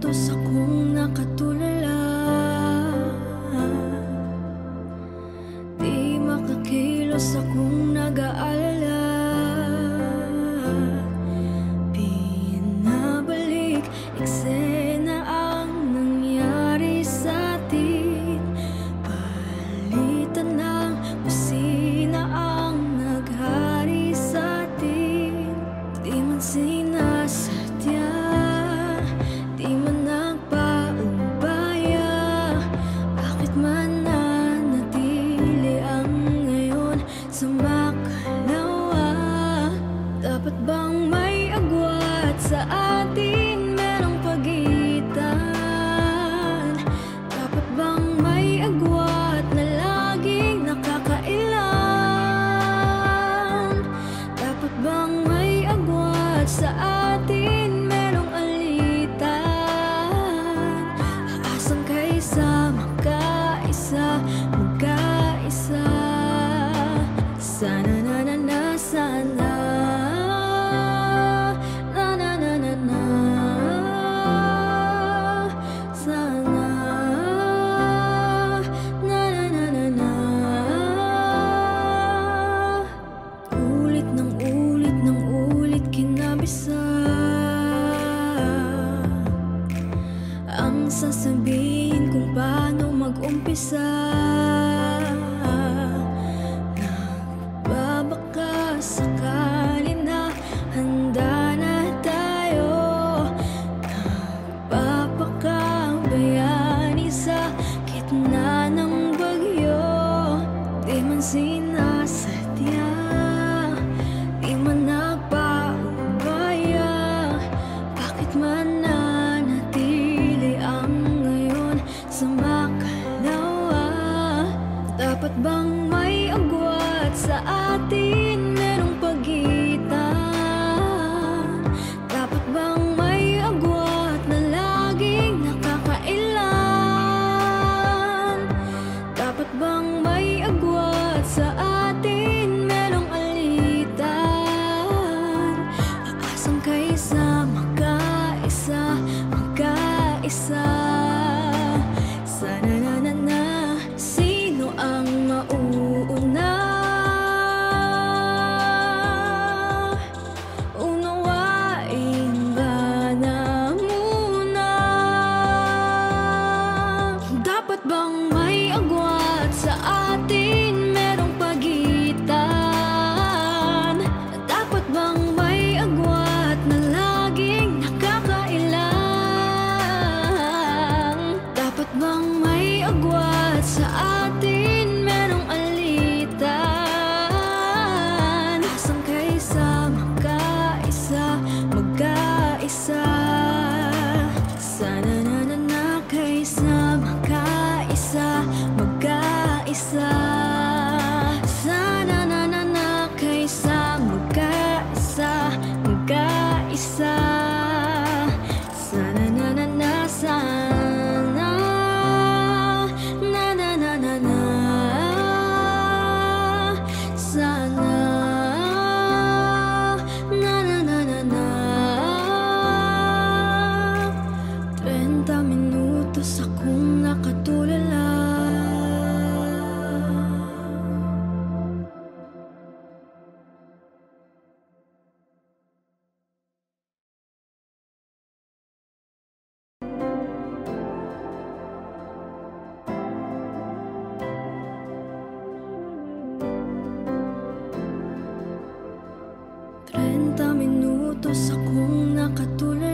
minutos akong nakatulala, di makakilos akong nag-aalala. Pinabalik eksena ang nangyari sa atin, palitan ng busina ang naghari sa atin. Di man sinasadya, di man nagpaumbaya, bakit man nanatili ang ngayon sa makalawa? Dapat bang may agwat sa atin, merong pagitan? Dapat bang may agwat na laging nakakailan? Dapat bang may agwat sa atin, merong alitan? Aasan kaysa magkaisa, magkaisa? Sana na na na, sana. Na na na na na. Sana. Na na na na na. Ulit ng ulit ng ulit kinabisa ang sasabihin kung paano mag-umpisa. Nagbabaka sakali na handa na tayo, nagpapakabayani sa gitna ng bagyo. Di man sinasadya, di man nagpaubaya, bakit man nanatili ang ngayon sa makalawa? Dapat bang may agwat sa atin, merong pagitan? Dapat bang may agwat na laging nakakailan? Dapat bang may agwat sa atin, merong alitan? Aasan kaysa magkaisa, magkaisa? Sana na na na. Sino ang mauuna? Unawain ba na muna? Dapat bang may agwat sa atin, merong pagitan? Dapat bang may agwat na laging nakakailang? Dapat bang may agwat sa atin, merong alitan? Asan kaysa magkaisa, magkaisa? Sana na na na kaysa magkaisa, magkaisa? Sana na na na kaysa magkaisa, magkaisa? Sana na na na, sana. Na na na na na. Sana. Na na na na na. 30 minutos akong nakatulala. Minutos akong nakatulala.